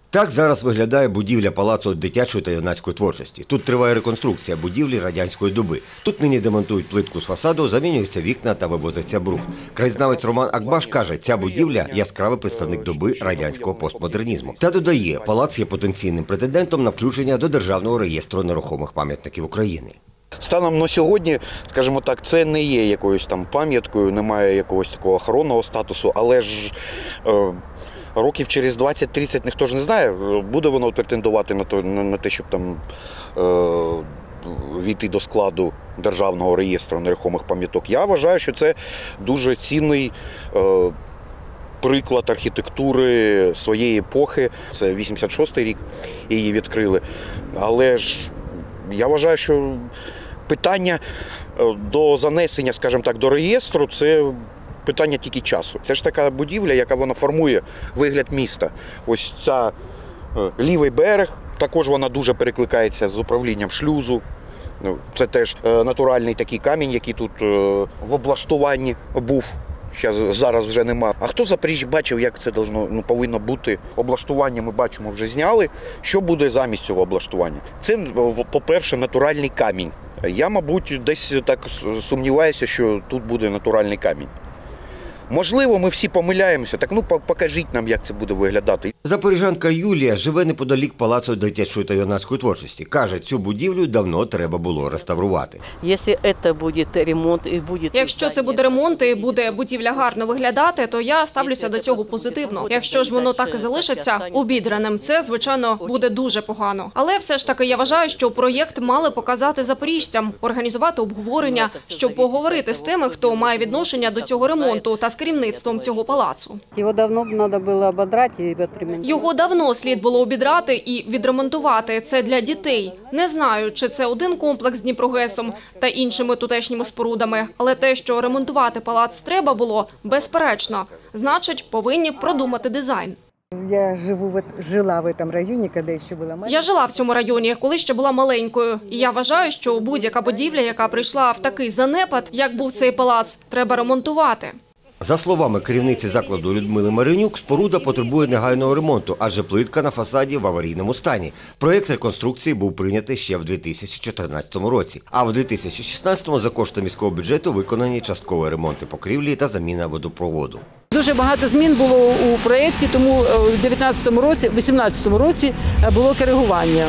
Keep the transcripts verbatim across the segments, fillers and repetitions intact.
Так зараз виглядає будівля Палацу дитячої та юнацької творчості. Тут триває реконструкція будівлі радянської доби. Тут нині демонтують плитку з фасаду, замінюються вікна та вивозиться брух. Краєзнавець Роман Акбаш каже, ця будівля – яскравий представник доби радянського постмодернізму. Та додає, палац є потенційним претендентом на включення до Державного реєстру нерухомих пам'ятників України. Станом на сьогодні, скажімо так, це не є якоюсь там пам'яткою, немає якогось такого охоронного статусу, але ж е, років через двадцять-тридцять ніхто ж не знає, буде воно претендувати на, то, на те, щоб там е, війти до складу Державного реєстру нерухомих пам'яток. Я вважаю, що це дуже цінний е, приклад архітектури своєї епохи. Це вісімдесят шостий рік, її відкрили. Але ж я вважаю, що питання до занесення, скажімо так, до реєстру – це питання тільки часу. Це ж така будівля, яка вона формує вигляд міста. Ось ця лівий берег, також вона дуже перекликається з управлінням шлюзу. Це теж натуральний такий камінь, який тут в облаштуванні був. Зараз вже нема. А хто в Запоріжжі бачив, як це должно, ну, повинно бути? Облаштування ми бачимо, вже зняли. Що буде замість цього облаштування? Це, по-перше, натуральний камінь. Я, мабуть, десь так сумніваюся, що тут буде натуральний камінь. Можливо, ми всі помиляємося, так ну покажіть нам, як це буде виглядати. Запоріжанка Юлія живе неподалік Палацу дитячої та юнацької творчості. Каже, цю будівлю давно треба було реставрувати. Якщо це буде ремонт і буде будівля гарно виглядати, то я ставлюся до цього позитивно. Якщо ж воно так і залишиться обідраним, це, звичайно, буде дуже погано. Але все ж таки я вважаю, що проєкт мали показати запоріжцям, організувати обговорення, щоб поговорити з тими, хто має відношення до цього ремонту та з керівництвом цього палацу. Його давно треба було обідрати і відремонтувати. Його давно слід було обідрати і відремонтувати. Це для дітей. Не знаю, чи це один комплекс з Дніпрогесом та іншими тутешніми спорудами, але те, що ремонтувати палац треба було, безперечно. Значить, повинні продумати дизайн. Я живу, жила в цьому районі, коли ще була маленькою. Я жила в цьому районі, коли ще була маленькою. І я вважаю, що будь-яка будівля, яка прийшла в такий занепад, як був цей палац, треба ремонтувати. За словами керівниці закладу Людмили Маринюк, споруда потребує негайного ремонту, адже плитка на фасаді в аварійному стані. Проєкт реконструкції був прийнятий ще в дві тисячі чотирнадцятому році, а в дві тисячі шістнадцятому за кошти міського бюджету виконані часткові ремонти покрівлі та заміна водопроводу. Дуже багато змін було у проєкті, тому в дев'ятнадцятому році, вісімнадцятому році було коригування.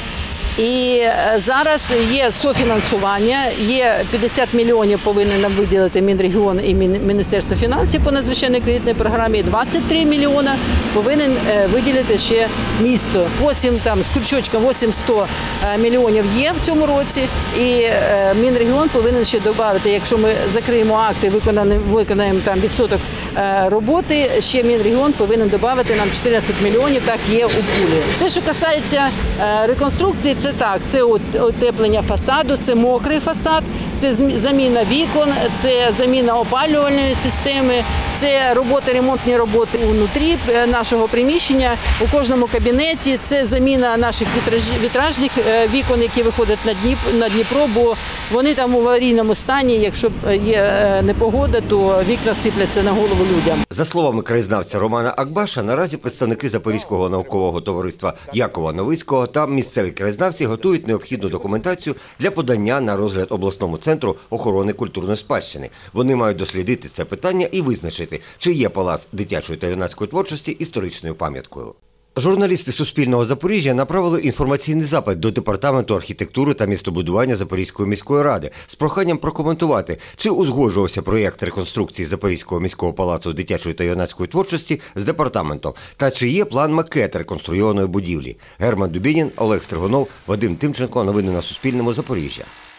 І зараз є софінансування, є п'ятдесят мільйонів повинен нам виділити Мінрегіон і Міністерство фінансів по надзвичайній кредитній програмі, двадцять три мільйона повинен виділити ще місто. вісім, там, з крючочком вісімсот мільйонів є в цьому році, і Мінрегіон повинен ще додати, якщо ми закриємо акти, виконаємо, виконаємо там відсоток роботи, ще Мінрегіон повинен додати нам чотирнадцять мільйонів, так є у пулі. Те, що касається реконструкції, це так, це утеплення фасаду, це мокрий фасад, це заміна вікон, це заміна опалювальної системи, це роботи, ремонтні роботи внутрі нашого приміщення, у кожному кабінеті, це заміна наших вітражних вікон, які виходять на Дніпро, бо вони там у аварійному стані, якщо є непогода, то вікна сипляться на голову людям. За словами краєзнавця Романа Акбаша, наразі представники Запорізького наукового товариства Якова Новицького та місцеві краєзнавці готують необхідну документацію для подання на розгляд обласному центру охорони культурної спадщини. Вони мають дослідити це питання і визначити, чи є палац дитячої та юнацької творчості історичною пам'яткою. Журналісти Суспільного Запоріжжя направили інформаційний запит до Департаменту архітектури та містобудування Запорізької міської ради з проханням прокоментувати, чи узгоджувався проєкт реконструкції Запорізького міського палацу дитячої та юнацької творчості з департаментом, та чи є план-макет реконструйованої будівлі. Герман Дубінін, Олег Стригунов, Вадим Тимченко. Новини на Суспільному. Запоріжжя.